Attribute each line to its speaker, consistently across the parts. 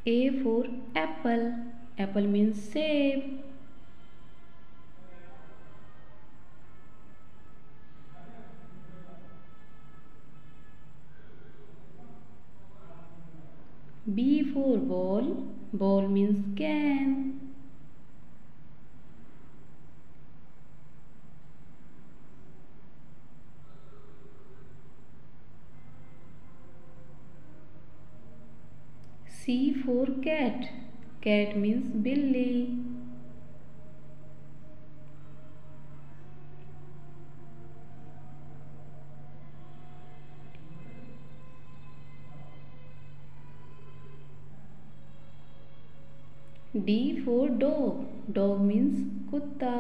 Speaker 1: A for apple. Apple means save. B for ball. Ball means can. C for cat. Cat means billy. D for dog. Dog means kutta.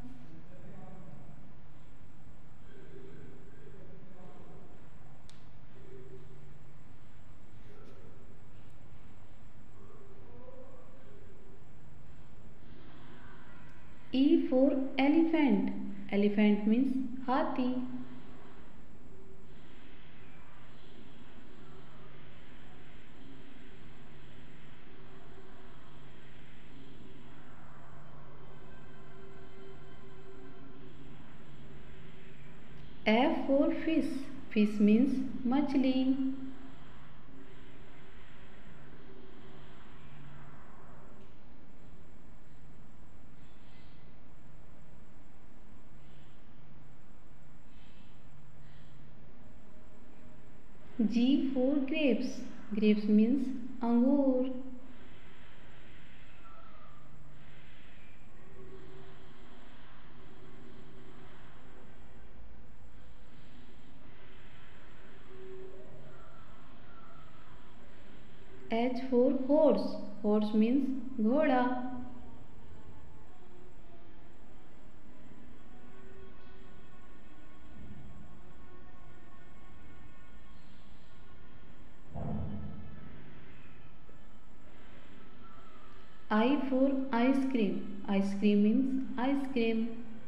Speaker 1: E for elephant. Elephant means hathi. F for fish. Fish means machli. G for grapes. Grapes means angur. H for horse. Horse means ghoda. I for ice cream. Ice cream means ice cream.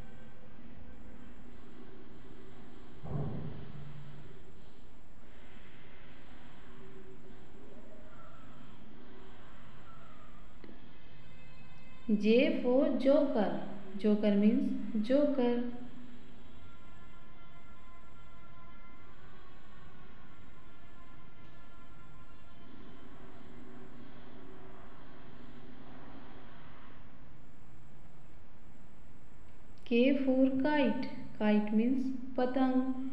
Speaker 1: J for joker. Joker means joker. K for kite. Kite means patang.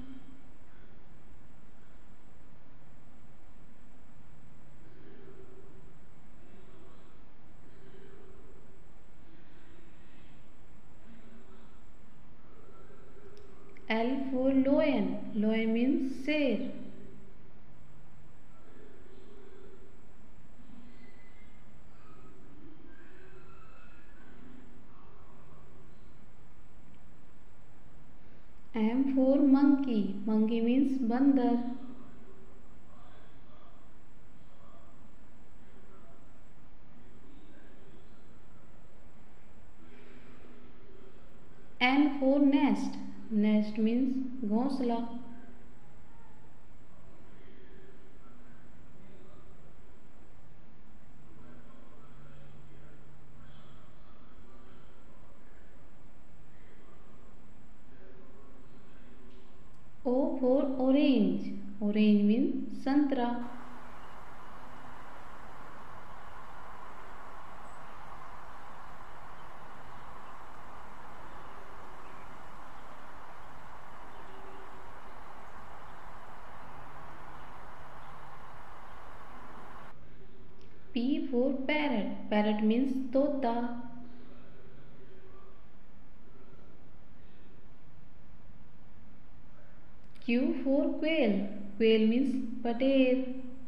Speaker 1: L for lion. Lion means sher. M for monkey. Monkey means bandar. N for nest. Nest means घोंसला. O for orange. Orange means संतरा. P for parrot. Parrot means तोता. Q for quail. Quail means pater.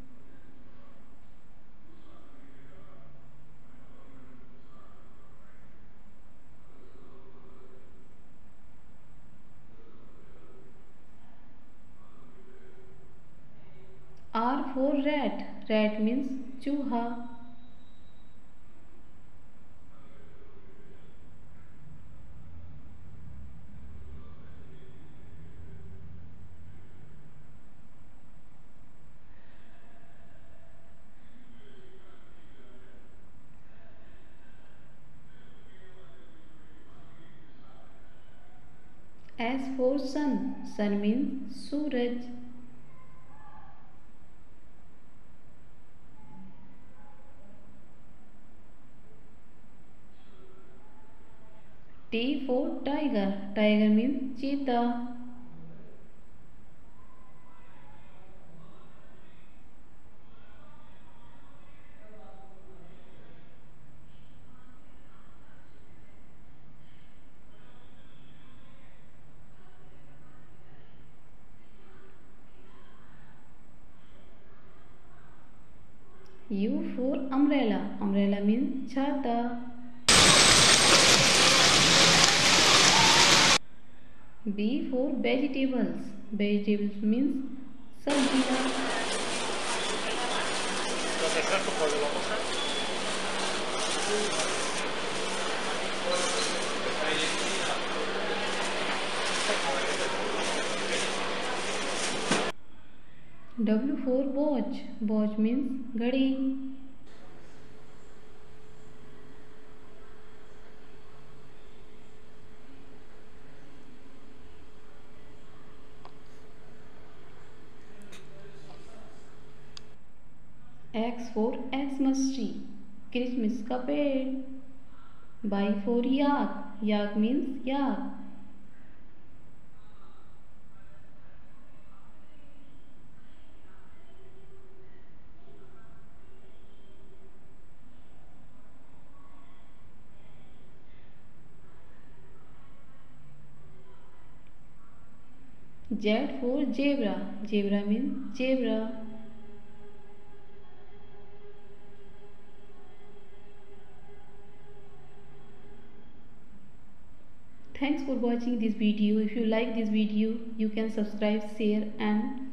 Speaker 1: R for rat. Rat means चूहा. S for sun. Sun means Suraj. T for tiger. Tiger means cheetah. U for umbrella. Umbrella means chhata. B for vegetables. Vegetables means sabjiyan. W for watch. Watch means घड़ी. X for Xmas tree. Christmas का पेड़. Y for yak. Yak means yak. Z for zebra. Zebra means zebra. Thanks for watching this video. If you like this video, you can subscribe, share and